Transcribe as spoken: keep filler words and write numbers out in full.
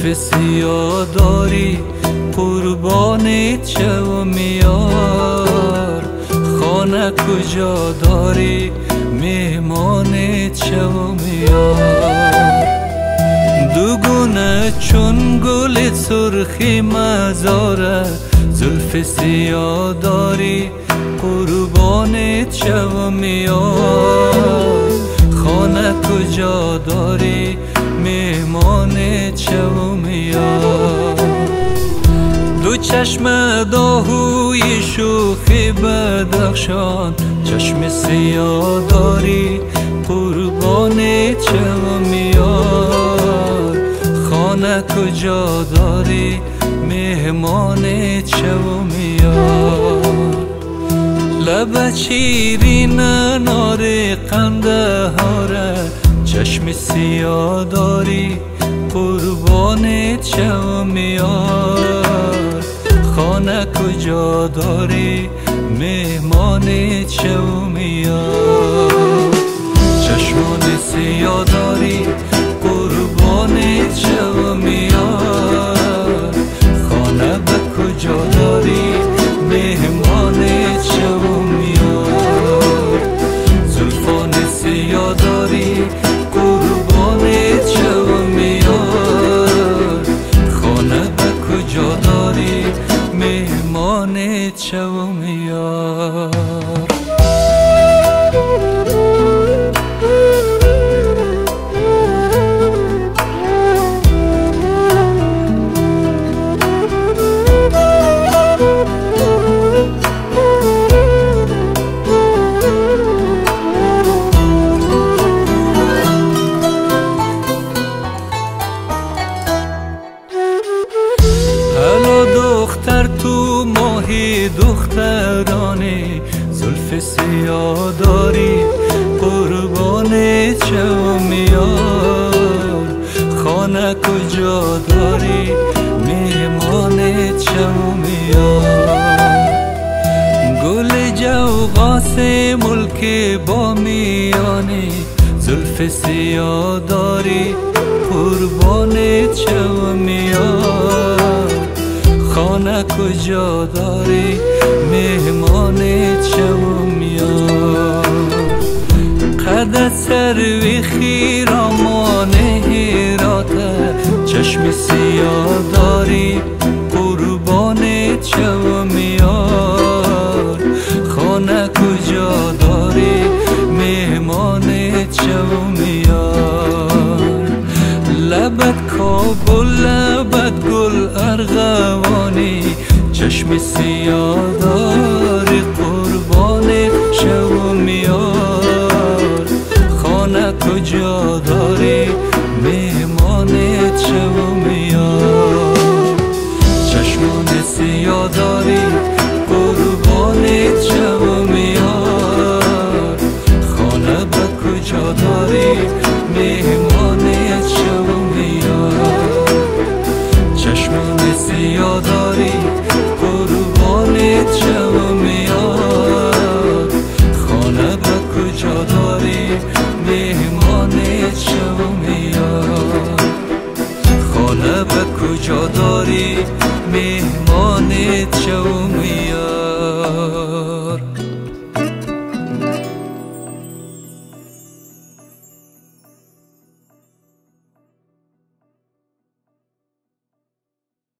زلف سیاه داری قربانت شوم یار، خانه کجا داری مهمانت شوم یار. دوگونه چون گل سرخی مزاره، زلف سیاه داری قربانت شوم یار، خانه کجا داری مهمانت شوم یار. دو چشم داهوی شوخی بدخشان، چشم سیاه داری قربانت شوم یار، خانه کجا داری مهمانت شوم یار. لب شیرین نار قندهاره، چشم سیاه داری قربانت شوم یار، خانه کجا داری مهمانت شوم یار. چشمان سیاه داری قربانت شوم یار، خانه به کجا داری مهمانت شوم یار. زلفان سیاه داری قربانت شوم یار، خانه به کجا داری مهمانت شوم یار. دختر تو ماهی دخترانه، زلف سیاه داری قربانت شوم یار، خانه کجا داری مهمانت شوم یار. گل جوقاس ملک بامیانه، زلف سیاه داری قربانت شوم یار، خانه کجا داری مهمانت شوم یار. قد سروی خیرامان هراته، چشم سیاه داری قربانت شوم یار، خانه کجا داری مهمانت شوم یار. لبت کابل لبت گل ارغوانی، چشم سیاه داری قربانت شوم یار، خانه کجا داری مهمانت شوم یار. چشمان سیاه داری قربانت شوم یار، خانه به کجا داری مهمانت شوم یار. چشمان سیاه داری قربانت شوم یار، خانه به کجا داری مهمانت شوم یار، خانه به کجا داری مهمانت شوم یار.